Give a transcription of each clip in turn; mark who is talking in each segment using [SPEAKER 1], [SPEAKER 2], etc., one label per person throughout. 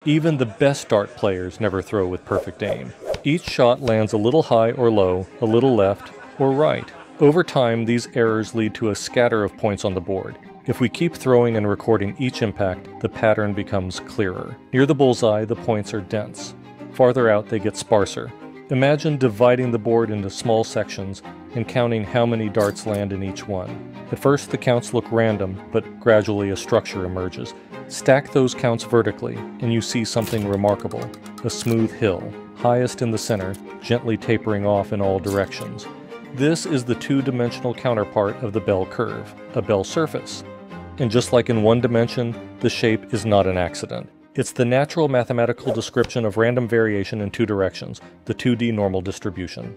[SPEAKER 1] Even the best dart players never throw with perfect aim. Each shot lands a little high or low, a little left or right. Over time, these errors lead to a scatter of points on the board. If we keep throwing and recording each impact, the pattern becomes clearer. Near the bullseye, the points are dense. Farther out, they get sparser. Imagine dividing the board into small sections and counting how many darts land in each one. At first, the counts look random, but gradually a structure emerges. Stack those counts vertically, and you see something remarkable. A smooth hill, highest in the center, gently tapering off in all directions. This is the two-dimensional counterpart of the bell curve, a bell surface. And just like in one dimension, the shape is not an accident. It's the natural mathematical description of random variation in two directions, the 2D normal distribution.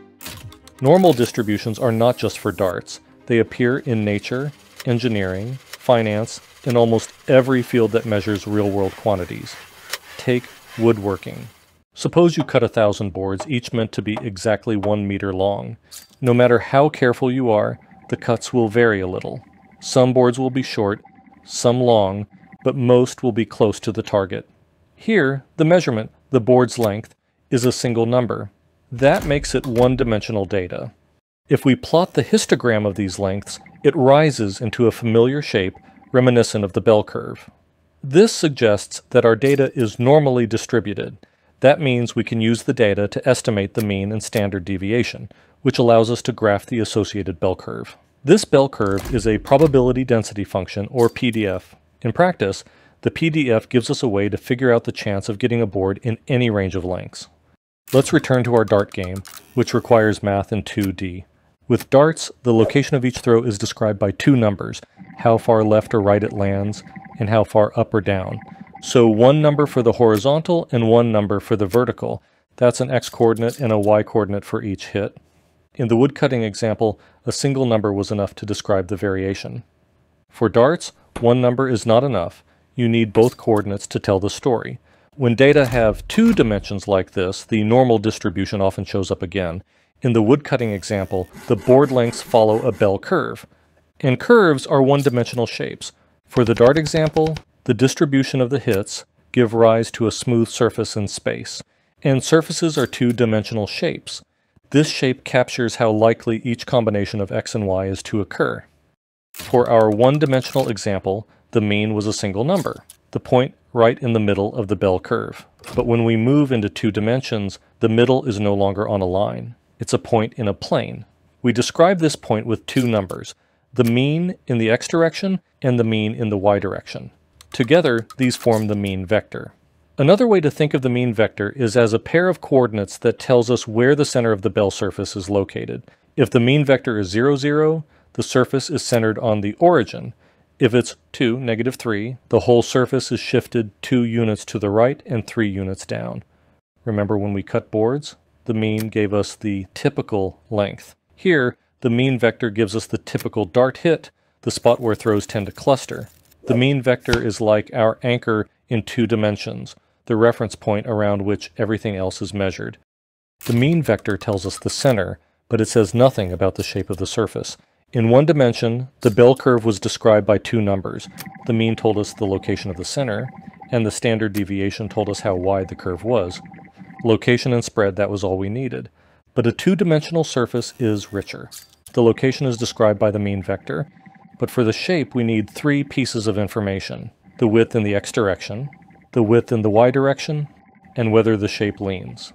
[SPEAKER 1] Normal distributions are not just for darts. They appear in nature, engineering, finance, and almost every field that measures real-world quantities. Take woodworking. Suppose you cut 1,000 boards, each meant to be exactly 1 meter long. No matter how careful you are, the cuts will vary a little. Some boards will be short, some long, but most will be close to the target. Here, the measurement, the board's length, is a single number. That makes it one-dimensional data. If we plot the histogram of these lengths, it rises into a familiar shape reminiscent of the bell curve. This suggests that our data is normally distributed. That means we can use the data to estimate the mean and standard deviation, which allows us to graph the associated bell curve. This bell curve is a probability density function, or PDF. In practice, the PDF gives us a way to figure out the chance of getting a board in any range of lengths. Let's return to our dart game, which requires math in 2D. With darts, the location of each throw is described by two numbers, how far left or right it lands, and how far up or down. So one number for the horizontal and one number for the vertical. That's an x-coordinate and a y-coordinate for each hit. In the woodcutting example, a single number was enough to describe the variation. For darts, one number is not enough. You need both coordinates to tell the story. When data have two dimensions like this, the normal distribution often shows up again. In the woodcutting example, the board lengths follow a bell curve. And curves are one-dimensional shapes. For the dart example, the distribution of the hits give rise to a smooth surface in space. And surfaces are two-dimensional shapes. This shape captures how likely each combination of x and y is to occur. For our one-dimensional example, the mean was a single number, the point right in the middle of the bell curve. But when we move into two dimensions, the middle is no longer on a line. It's a point in a plane. We describe this point with two numbers, the mean in the x direction and the mean in the y direction. Together, these form the mean vector. Another way to think of the mean vector is as a pair of coordinates that tells us where the center of the bell surface is located. If the mean vector is 0, 0, the surface is centered on the origin. If it's 2, -3, the whole surface is shifted 2 units to the right and 3 units down. Remember when we cut boards? The mean gave us the typical length. Here, the mean vector gives us the typical dart hit, the spot where throws tend to cluster. The mean vector is like our anchor in 2 dimensions, the reference point around which everything else is measured. The mean vector tells us the center, but it says nothing about the shape of the surface. In one dimension, the bell curve was described by two numbers. The mean told us the location of the center, and the standard deviation told us how wide the curve was. Location and spread, that was all we needed. But a two-dimensional surface is richer. The location is described by the mean vector, but for the shape we need 3 pieces of information: the width in the x direction, the width in the y direction, and whether the shape leans.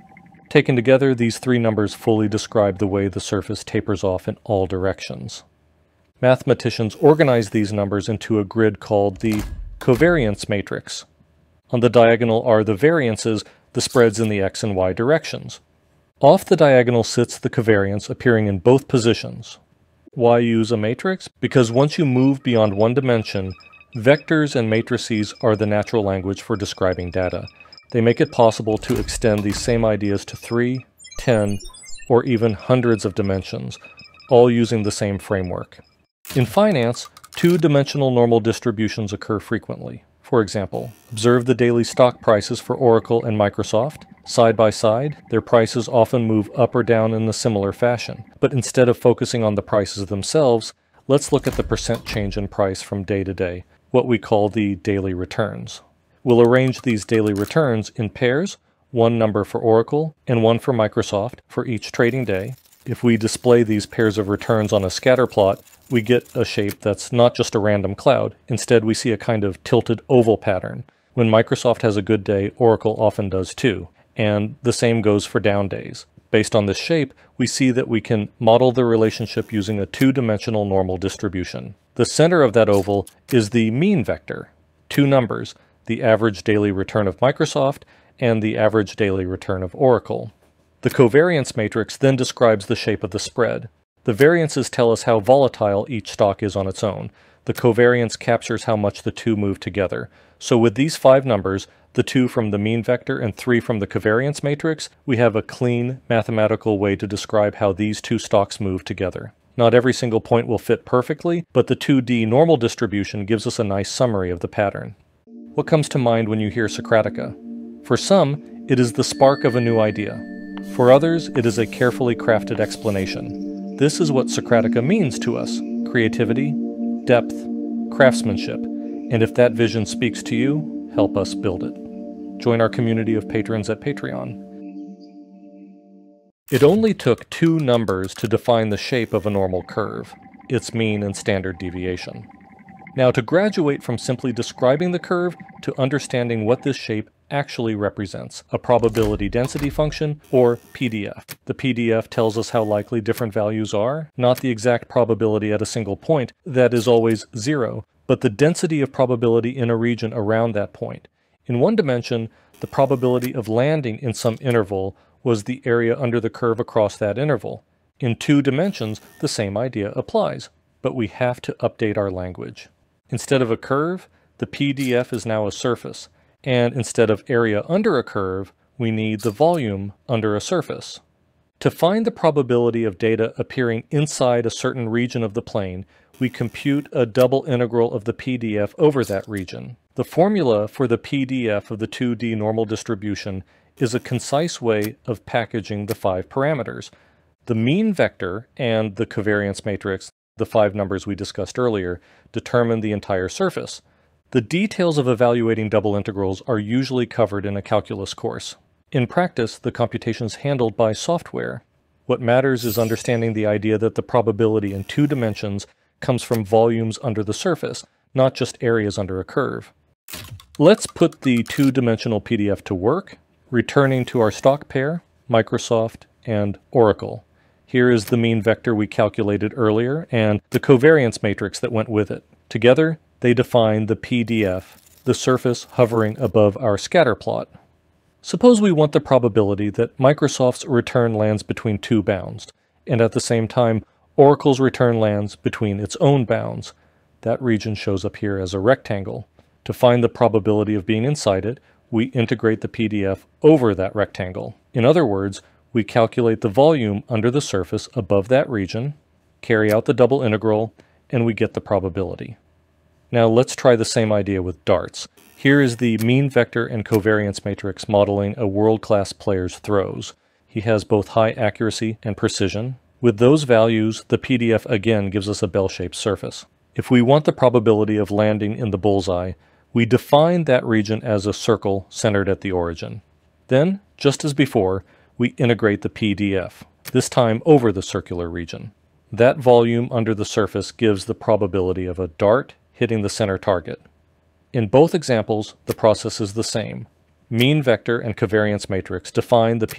[SPEAKER 1] Taken together, these 3 numbers fully describe the way the surface tapers off in all directions. Mathematicians organize these numbers into a grid called the covariance matrix. On the diagonal are the variances, the spreads in the x and y directions. Off the diagonal sits the covariance appearing in both positions. Why use a matrix? Because once you move beyond one dimension, vectors and matrices are the natural language for describing data. They make it possible to extend these same ideas to 3, 10, or even hundreds of dimensions, all using the same framework. In finance, two-dimensional normal distributions occur frequently. For example, observe the daily stock prices for Oracle and Microsoft. Side by side, their prices often move up or down in a similar fashion. But instead of focusing on the prices themselves, let's look at the percent change in price from day to day, what we call the daily returns. We'll arrange these daily returns in pairs, one number for Oracle and one for Microsoft for each trading day. If we display these pairs of returns on a scatter plot, we get a shape that's not just a random cloud. Instead, we see a kind of tilted oval pattern. When Microsoft has a good day, Oracle often does too. And the same goes for down days. Based on this shape, we see that we can model the relationship using a two-dimensional normal distribution. The center of that oval is the mean vector, two numbers, the average daily return of Microsoft and the average daily return of Oracle. The covariance matrix then describes the shape of the spread. The variances tell us how volatile each stock is on its own. The covariance captures how much the two move together. So with these 5 numbers, the 2 from the mean vector and 3 from the covariance matrix, we have a clean mathematical way to describe how these two stocks move together. Not every single point will fit perfectly, but the 2D normal distribution gives us a nice summary of the pattern. What comes to mind when you hear Socratica? For some, it is the spark of a new idea. For others, it is a carefully crafted explanation. This is what Socratica means to us: creativity, depth, craftsmanship. And if that vision speaks to you, help us build it. Join our community of patrons at Patreon. It only took 2 numbers to define the shape of a normal curve, its mean and standard deviation. Now, to graduate from simply describing the curve to understanding what this shape actually represents, a probability density function, or PDF. The PDF tells us how likely different values are, not the exact probability at a single point, that is always 0, but the density of probability in a region around that point. In one dimension, the probability of landing in some interval was the area under the curve across that interval. In 2 dimensions, the same idea applies, but we have to update our language. Instead of a curve, the PDF is now a surface, and instead of area under a curve, we need the volume under a surface. To find the probability of data appearing inside a certain region of the plane, we compute a double integral of the PDF over that region. The formula for the PDF of the 2D normal distribution is a concise way of packaging the 5 parameters. The mean vector and the covariance matrix, the 5 numbers we discussed earlier, determine the entire surface. The details of evaluating double integrals are usually covered in a calculus course. In practice, the computation is handled by software. What matters is understanding the idea that the probability in 2 dimensions comes from volumes under the surface, not just areas under a curve. Let's put the 2-dimensional PDF to work, returning to our stock pair, Microsoft and Oracle. Here is the mean vector we calculated earlier and the covariance matrix that went with it. Together, they define the PDF, the surface hovering above our scatter plot. Suppose we want the probability that Microsoft's return lands between 2 bounds, and at the same time, Oracle's return lands between its own bounds. That region shows up here as a rectangle. To find the probability of being inside it, we integrate the PDF over that rectangle. In other words, we calculate the volume under the surface above that region, carry out the double integral, and we get the probability. Now let's try the same idea with darts. Here is the mean vector and covariance matrix modeling a world-class player's throws. He has both high accuracy and precision. With those values, the PDF again gives us a bell-shaped surface. If we want the probability of landing in the bullseye, we define that region as a circle centered at the origin. Then, just as before, we integrate the PDF, this time over the circular region. That volume under the surface gives the probability of a dart hitting the center target. In both examples, the process is the same. Mean vector and covariance matrix define the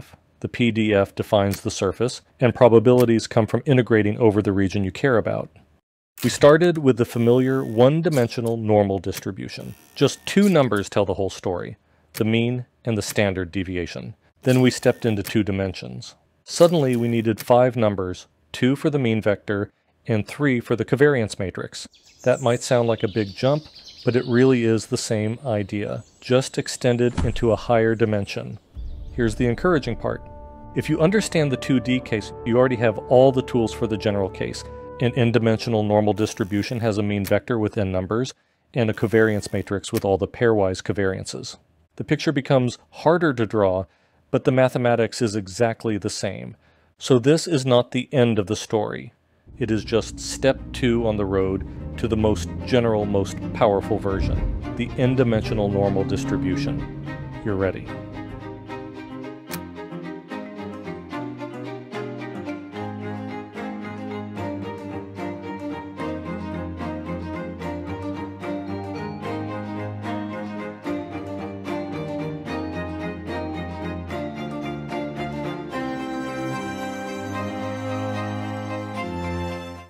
[SPEAKER 1] PDF defines the surface, and probabilities come from integrating over the region you care about. We started with the familiar one-dimensional normal distribution. Just 2 numbers tell the whole story, the mean and the standard deviation. Then we stepped into 2 dimensions. Suddenly we needed 5 numbers, 2 for the mean vector and 3 for the covariance matrix. That might sound like a big jump, but it really is the same idea, just extended into a higher dimension. Here's the encouraging part. If you understand the 2D case, you already have all the tools for the general case. An n-dimensional normal distribution has a mean vector with n numbers, and a covariance matrix with all the pairwise covariances. The picture becomes harder to draw, but the mathematics is exactly the same. So this is not the end of the story. It is just step 2 on the road to the most general, most powerful version. the n-dimensional normal distribution. You're ready.